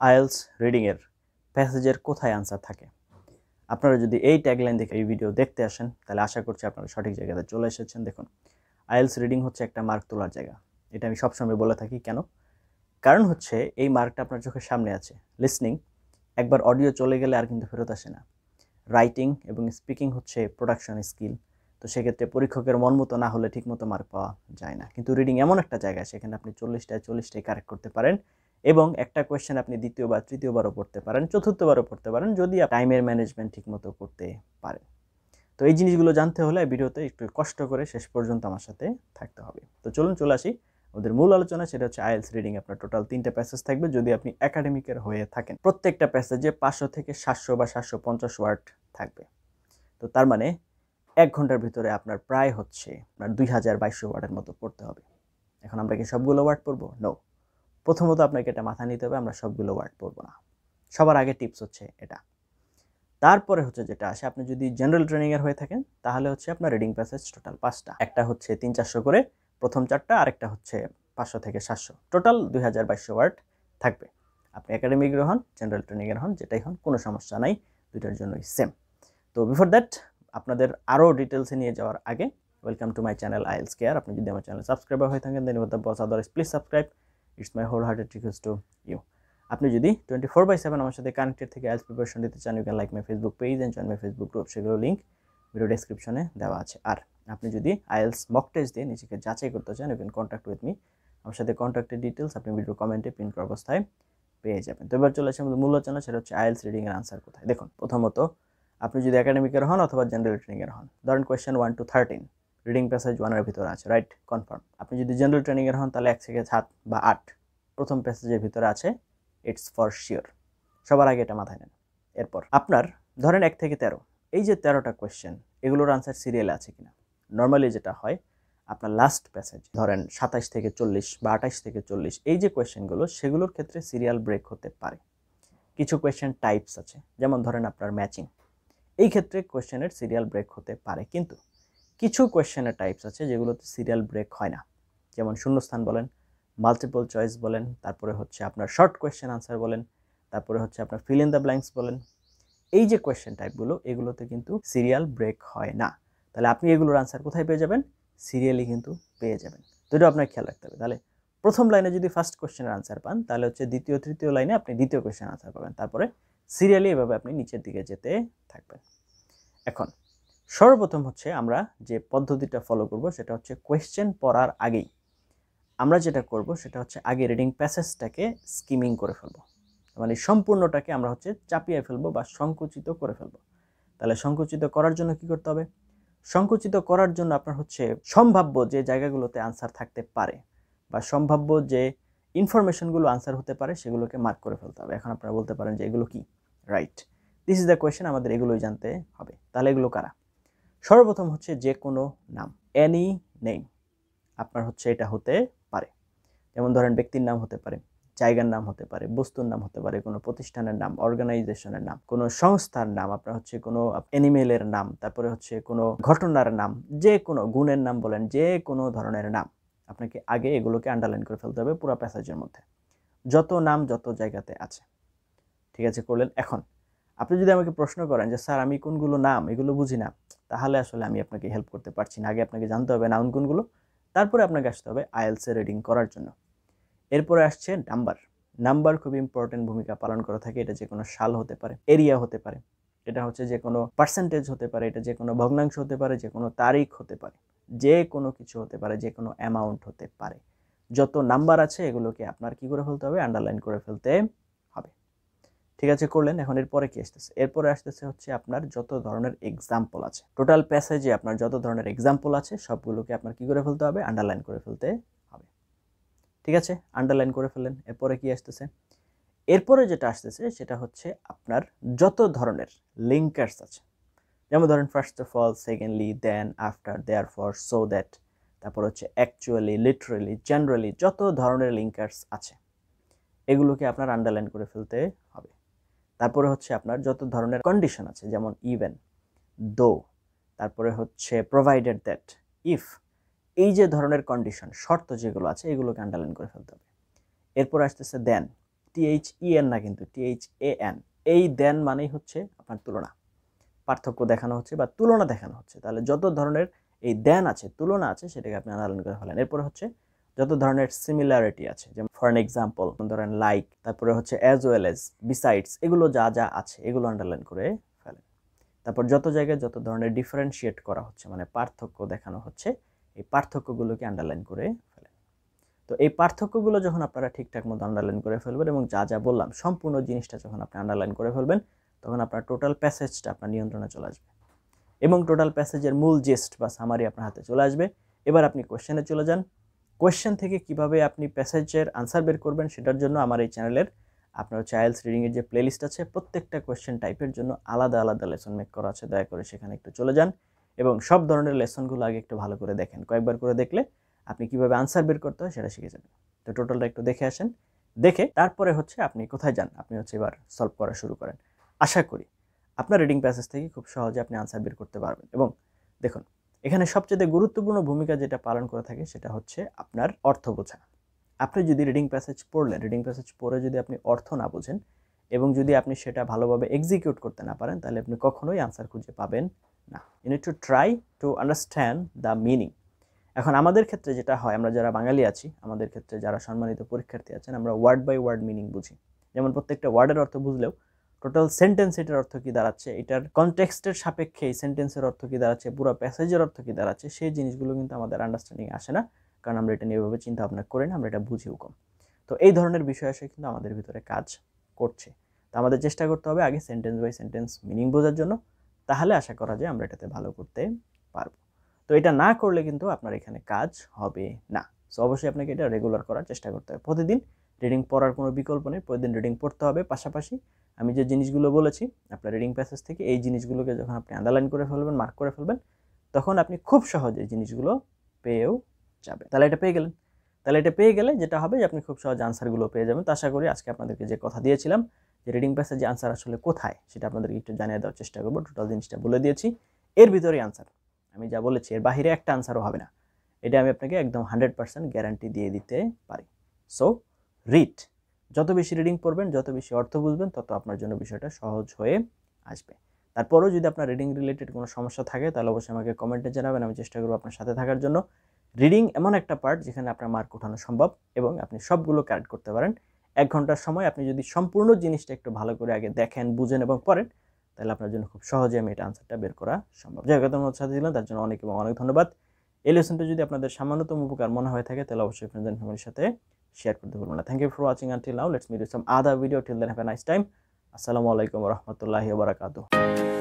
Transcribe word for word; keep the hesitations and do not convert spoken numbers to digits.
IELTS reading এর প্যাসেজের কোথায় answer থাকে। আপনারা যদি এই ট্যাগলাইন দেখে এই ভিডিও দেখতে আসেন তাহলে আশা করছি আপনারা সঠিক জায়গাতে চলে এসেছেন। দেখুন, আইএলস রিডিং হচ্ছে একটা মার্ক তোলার জায়গা। এটা আমি সবসময় বলে থাকি। কেন? কারণ হচ্ছে এই মার্কটা আপনার চোখের সামনে আছে। লিসনিং একবার অডিও চলে গেলে আর কিন্তু ফেরত আসে না। রাইটিং এবং স্পিকিং হচ্ছে প্রোডাকশন স্কিল। তো সেক্ষেত্রে পরীক্ষকের মন মতো না হলে ঠিকমতো মার্ক পাওয়া যায় না। কিন্তু রিডিং এমন একটা জায়গা, সেখানে আপনি চল্লিশটায় চল্লিশটাই কারেক্ট করতে পারেন এবং একটা কোয়েশ্চেন আপনি দ্বিতীয়বার তৃতীয়বারও পড়তে পারেন, চতুর্থবারও পড়তে পারেন, যদি টাইমের ম্যানেজমেন্ট ঠিকমতো করতে পারেন। তো এই জিনিসগুলো জানতে হলে ভিডিওতে একটু কষ্ট করে শেষ পর্যন্ত আমার সাথে থাকতে হবে। তো চলুন চলে আসি আমাদের মূল আলোচনা। সেটা হচ্ছে আইএলস রিডিং। আপনার টোটাল তিনটা প্যাসেজ থাকবে যদি আপনি একাডেমিকের হয়ে থাকেন। প্রত্যেকটা প্যাসেজে পাঁচশো থেকে সাতশো বা সাতশো পঞ্চাশ ওয়ার্ড থাকবে। তো তার মানে এক ঘন্টার ভিতরে আপনার প্রায় হচ্ছে আপনার দুই হাজার বাইশশো ওয়ার্ডের মতো পড়তে হবে। এখন আমরা কি সবগুলো ওয়ার্ড পড়বো? নো। প্রথমত আপনাকে এটা মাথায় নিতে হবে, আমরা সবগুলো ওয়ার্ড পড়বো না। সবার আগে টিপস হচ্ছে এটা। তারপরে হচ্ছে যেটা আসে, আপনি যদি জেনারেল ট্রেনিংয়ের হয়ে থাকেন তাহলে হচ্ছে আপনার রিডিং প্যাসেজ টোটাল পাঁচটা। একটা হচ্ছে তিন চারশো করে প্রথম চারটা, আরেকটা হচ্ছে পাঁচশো থেকে সাতশো, টোটাল দুই হাজার বাইশশো ওয়ার্ড থাকবে। আপনি একাডেমিকের হন, জেনারেল ট্রেনিংয়ের হন, যেটাই হন, কোনো সমস্যা নাই, দুইটার জন্যই সেম। তো বিফোর দ্যাট আপনাদের আরও ডিটেলসে নিয়ে যাওয়ার আগে, welcome to my channel IELTS care. আপনি যদি আমার চ্যানেল সাবস্ক্রাইবার হয়ে থাকেন then the boss, otherwise please subscribe. It's my whole hearted request to you. আপনি যদি টোয়েন্টি ফোর বাই সেভেন আমার সাথে কানেক্টেড থেকে আইএলস প্রিপারেশন দিতে চান, you can like my Facebook page and join my Facebook group. সেগুলো link video ডেসক্রিপশনে দেওয়া আছে। আর আপনি যদি আইএলস মক টেস্ট দিয়ে নিজেকে যাচাই করতে চান, you can contact with me. আমার সাথে কন্ট্যাক্টের ডিটেলস আপনি ভিডিও কমেন্টে পিন করা অবস্থায় পেয়ে যাবেন। তো এবার চলে আসে আমাদের মূল আলোচনা, সেটা হচ্ছে আইএলস রিডিংয়ের আনসার কোথায়। দেখুন, প্রথমত আপনি যদি একাডেমিকের হন অথবা জেনারেল ট্রেনিংয়ের হন, ধরেন question one two thirteen reading passage ওয়ানের ভিতরে আছে, রাইট? কনফার্ম। আপনি যদি জেনারেল ট্রেনিংয়ের হন তাহলে এক থেকে সাত বা আট প্রথম প্যাসেজের ভিতরে আছে, ইটস ফর শিওর। সবার আগে এটা মাথায় নেন। এরপর আপনার ধরেন এক থেকে তেরো, এই যে তেরোটা কোয়েশ্চেন, এগুলোর আনসার সিরিয়ালে আছে কিনা। নর্মালি যেটা হয়, আপনার লাস্ট প্যাসেজ ধরেন সাতাইশ থেকে চল্লিশ বা আঠাইশ থেকে চল্লিশ, এই যে কোয়েশ্চেনগুলো, সেগুলোর ক্ষেত্রে সিরিয়াল ব্রেক হতে পারে। কিছু কোয়েশ্চেন টাইপস আছে, যেমন ধরেন আপনার ম্যাচিং, এই ক্ষেত্রে কোয়েশ্চেনের সিরিয়াল ব্রেক হতে পারে। কিন্তু কিছু কোয়েশ্চেনের টাইপস আছে যেগুলোতে সিরিয়াল ব্রেক হয় না, যেমন শূন্যস্থান বলেন, মাল্টিপল চয়েস বলেন, তারপরে হচ্ছে আপনার শর্ট কোয়েশ্চেন আনসার বলেন, তারপরে হচ্ছে আপনার ফিল ইন দ্য ব্ল্যাঙ্কস বলেন। এই যে কোয়েশ্চেন টাইপগুলো, এগুলোতে কিন্তু সিরিয়াল ব্রেক হয় না। তাহলে আপনি এগুলোর আনসার কোথায় পেয়ে যাবেন? সিরিয়ালি কিন্তু পেয়ে যাবেন। তো এটা আপনার খেয়াল রাখতে হবে। তাহলে প্রথম লাইনে যদি ফার্স্ট কোয়েশ্চেনের আনসার পান, তাহলে হচ্ছে দ্বিতীয় তৃতীয় লাইনে আপনি দ্বিতীয় কোয়েশ্চেন আনসার পাবেন। তারপরে সিরিয়ালি এভাবে আপনি নিচের দিকে যেতে থাকবেন। এখন সর্বপ্রথম হচ্ছে আমরা যে পদ্ধতিটা ফলো করব, সেটা হচ্ছে কোয়েশ্চেন পড়ার আগেই আমরা যেটা করব সেটা হচ্ছে আগে রিডিং প্যাসেজটাকে স্কিমিং করে ফেলবো, মানে সম্পূর্ণটাকে আমরা হচ্ছে চাপিয়ে ফেলবো বা সংকুচিত করে ফেলবো। তাহলে সংকুচিত করার জন্য কি করতে হবে? সংকুচিত করার জন্য আপনার হচ্ছে সম্ভাব্য যে জায়গাগুলোতে আনসার থাকতে পারে বা সম্ভাব্য যে ইনফরমেশনগুলো আনসার হতে পারে, সেগুলোকে মার্ক করে ফেলতে হবে। এখন আপনারা বলতে পারেন যে এগুলো কি? Right, this is the question, আমাদের এগুলোই জানতে হবে। তাহলে এগুলো কারা? সর্বপ্রথম হচ্ছে যে কোনো নাম, এনি নেম। আপনার হচ্ছে এটা হতে পারে, যেমন ধরেন ব্যক্তির নাম হতে পারে, জায়গার নাম হতে পারে, বস্তুর নাম হতে পারে, কোনো প্রতিষ্ঠানের নাম, অর্গানাইজেশনের নাম, কোনো সংস্থার নাম, আপনার হচ্ছে কোনো অ্যানিমেলের নাম, তারপরে হচ্ছে কোনো ঘটনার নাম, যে কোনো গুণের নাম বলেন, যে কোনো ধরনের নাম। আপনাকে আগে এগুলোকে আন্ডারলাইন করে ফেলতে হবে পুরো প্যাসেজের মধ্যে, যত নাম যত জায়গাতে আছে। ঠিক আছে, করলেন? এখন আপনি যদি আমাকে প্রশ্ন করেন যে স্যার আমি কোনগুলো নাম এগুলো বুঝি না, তাহলে আসলে আমি আপনাকে হেল্প করতে পারছি না। আগে আপনাকে জানতে হবে নাউন কোনগুলো, তারপরে আপনাকে আসতে হবে আইএলস এর রিডিং করার জন্য। এরপরে আসছে নাম্বার। নাম্বার খুব ইম্পর্টেন্ট ভূমিকা পালন করে থাকে। এটা যে কোনো সাল হতে পারে, এরিয়া হতে পারে, এটা হচ্ছে যে কোনো পার্সেন্টেজ হতে পারে, এটা যে কোনো ভগ্নাংশ হতে পারে, যে কোনো তারিখ হতে পারে, যে কোনো কিছু হতে পারে, যে কোনো অ্যামাউন্ট হতে পারে। যত নাম্বার আছে এগুলোকে আপনার কি করে ফেলতে হবে? আন্ডারলাইন করে ফেলতে হবে। ঠিক আছে, করলেন? এখন এরপরে কি আসতেছে? এরপরে আসতেছে হচ্ছে আপনার যত ধরনের এক্সাম্পল আছে, টোটাল প্যাসেজে আপনার যত ধরনের এক্সাম্পল আছে সবগুলোকে আপনার কি করে ফেলতে হবে? আন্ডারলাইন করে ফেলতে হবে। ঠিক আছে, আন্ডারলাইন করে ফেললেন। এরপরে কি আসতেছে? এরপরে যেটা আসতেছে সেটা হচ্ছে আপনার যত ধরনের লিঙ্কার্স আছে, যেমন ধরেন first of all, secondly, then, after, therefore, so that, তারপর হচ্ছে অ্যাকচুয়ালি, লিটারালি, জেনারেলি, যত ধরনের লিঙ্কার্স আছে এগুলোকে আপনার আন্ডারলাইন করে ফেলতে হবে। তারপরে হচ্ছে আপনার যত ধরনের কন্ডিশন আছে, যেমন ইভেন, দো, তারপরে হচ্ছে প্রোভাইডেড দ্যাট, ইফ, এই যে ধরনের কন্ডিশন, শর্ত যেগুলো আছে এগুলোকে আন্ডারলাইন করে ফেলতে হবে। এরপর আসতেছে দেন, টি এইচ ই এন না, কিন্তু টি এইচ এ এন। এই দেন মানেই হচ্ছে আপনার তুলনা, পার্থক্য দেখানো হচ্ছে বা তুলনা দেখানো হচ্ছে। তাহলে যত ধরনের এই দেন আছে, তুলনা আছে, সেটাকে আপনি আনলাইন করে ফেলেন। এরপরে হচ্ছে যত ধরনের সিমিলারিটি আছে, যেমন ফর অ্যান এক্সাম্পল ধরেন লাইক, তারপরে হচ্ছে অ্যাজ ওয়েল এজ, বিসাইডস, এগুলো যা যা আছে এগুলো আন্ডারলাইন করে ফেলেন। তারপর যত জায়গায় যত ধরনের ডিফারেন্সিয়েট করা হচ্ছে, মানে পার্থক্য দেখানো হচ্ছে, এই পার্থক্যগুলোকে আন্ডারলাইন করে ফেলেন। তো এই পার্থক্যগুলো যখন আপনারা ঠিকঠাক মতো আন্ডারলাইন করে ফেলবেন এবং যা যা বললাম সম্পূর্ণ জিনিসটা যখন আপনি আন্ডারলাইন করে ফেলবেন, তখন আপনার টোটাল প্যাসেজটা আপনার নিয়ন্ত্রণে চলে আসবে এবং টোটাল প্যাসেজের মূল জেস্ট বা সামারি আপনার হাতে চলে আসবে। এবার আপনি কোয়েশ্চেনে চলে যান। কোয়েশ্চেন থেকে কিভাবে আপনি প্যাসেজের আনসার বের করবেন সেটার জন্য আমার এই চ্যানেলের আপনার হচ্ছে আইএলস রিডিংয়ের যে প্লেলিস্ট আছে, প্রত্যেকটা কোয়েশ্চেন টাইপের জন্য আলাদা আলাদা লেসন মেক করা আছে। দয়া করে সেখানে একটু চলে যান এবং সব ধরনের লেসনগুলো আগে একটু ভালো করে দেখেন। কয়েকবার করে দেখলে আপনি কিভাবে আনসার বের করতে হয় সেটা শিখে যাবেন। তো টোটালটা একটু দেখে আসেন, দেখে তারপরে হচ্ছে আপনি কোথায় যান, আপনি হচ্ছে এবার সলভ করা শুরু করেন। আশা করি আপনার রিডিং প্যাসেজ থেকে খুব সহজে আপনি আনসার বের করতে পারবেন। এবং দেখুন, এখানে সবচেয়ে গুরুত্বপূর্ণ ভূমিকা যেটা পালন করে থাকে সেটা হচ্ছে আপনার অর্থ বোঝা। আপনি যদি রিডিং প্যাসেজ পড়লেন, রিডিং প্যাসেজ পড়ে যদি আপনি অর্থ না বোঝেন এবং যদি আপনি সেটা ভালোভাবে এক্সিকিউট করতে না পারেন, তাহলে আপনি কখনোই আনসার খুঁজে পাবেন না। You need to try to understand the meaning. এখন আমাদের ক্ষেত্রে যেটা হয়, আমরা যারা বাঙালি আছি, আমাদের ক্ষেত্রে যারা সম্মানিত পরীক্ষার্থী আছেন, আমরা ওয়ার্ড বাই ওয়ার্ড মিনিং বুঝি। যেমন প্রত্যেকটা ওয়ার্ডের অর্থ বুঝলেও টোটাল সেন্টেন্স এটার অর্থ কী দাঁড়াচ্ছে, এটার কনটেক্সটের সাপেক্ষে এই সেন্টেন্সের অর্থ কী দাঁড়াচ্ছে, পুরো প্যাসেজের অর্থ কী দাঁড়াচ্ছে, সেই জিনিসগুলো কিন্তু আমাদের আন্ডারস্ট্যান্ডিং আসে না, কারণ আমরা এটা নিয়ে এভাবে চিন্তা ভাবনা করি না, আমরা এটা বুঝিও কম। তো এই ধরনের বিষয় আসে কিন্তু আমাদের ভিতরে কাজ করছে। তো আমাদের চেষ্টা করতে হবে আগে সেন্টেন্স বাই সেন্টেন্স মিনিং বোঝার জন্য, তাহলে আশা করা যায় আমরা এটাতে ভালো করতে পারবো। তো এটা না করলে কিন্তু আপনার এখানে কাজ হবে না। সো অবশ্যই আপনাকে এটা রেগুলার করার চেষ্টা করতে হবে। প্রতিদিন রিডিং পড়ার কোনো বিকল্প নেই, প্রতিদিন রিডিং পড়তে হবে। পাশাপাশি আমি যে জিনিসগুলো বলেছি আপনার রিডিং প্যাসেজ থেকে, এই জিনিসগুলোকে যখন আপনি আন্ডারলাইন করে ফেলবেন, মার্ক করে ফেলবেন, তখন আপনি খুব সহজে জিনিসগুলো পেয়েও যাবেন। তাহলে এটা পেয়ে গেলেন। তাহলে এটা পেয়ে গেলে যেটা হবে যে আপনি খুব সহজে আনসারগুলো পেয়ে যাবেন। তো আশা করি আজকে আপনাদেরকে যে কথা দিয়েছিলাম যে রিডিং প্যাসেজে আনসার আসলে কোথায়, সেটা আপনাদেরকে একটু জানিয়ে দেওয়ার চেষ্টা করবো। টোটাল জিনিসটা বলে দিয়েছি, এর ভিতরেই আনসার। আমি যা বলেছি এর বাহিরে একটা আনসারও হবে না, এটা আমি আপনাকে একদম হান্ড্রেড পার্সেন্ট গ্যারান্টি দিয়ে দিতে পারি। সো রিড, যত বেশি রিডিং পড়বেন, যত বেশি অর্থ বুঝবেন, তত আপনার জন্য বিষয়টা সহজ হয়ে আসবে। তারপরেও যদি আপনার রিডিং রিলেটেড কোনো সমস্যা থাকে, তাহলে অবশ্যই আমাকে কমেন্টে জানাবেন, আমি চেষ্টা করবো আপনার সাথে থাকার জন্য। রিডিং এমন একটা পার্ট যেখানে আপনার মার্ক ওঠানো সম্ভব এবং আপনি সবগুলো কারেক্ট করতে পারেন। এক ঘন্টার সময় আপনি যদি সম্পূর্ণ জিনিসটা একটু ভালো করে আগে দেখেন, বুঝেন এবং পড়েন, তাহলে আপনার জন্য খুব সহজে আমি এটা আনসারটা বের করা সম্ভব। যাই হোক, তোমার সাথে দিলাম, তার জন্য অনেক এবং অনেক ধন্যবাদ। এই লেসনটা যদি আপনাদের সামান্যতম উপকার মনে হয়ে থাকে, তাহলে অবশ্যই ফ্রেন্ডস এন্ড ফ্যামিলির সাথে শেয়ার করতে ভুলবেন না। Thank you for watching until now. Let's meet with some other video. Till then have a nice time. আসসালামু আলাইকুম ওয়া রাহমাতুল্লাহি ওয়া বারাকাতুহু।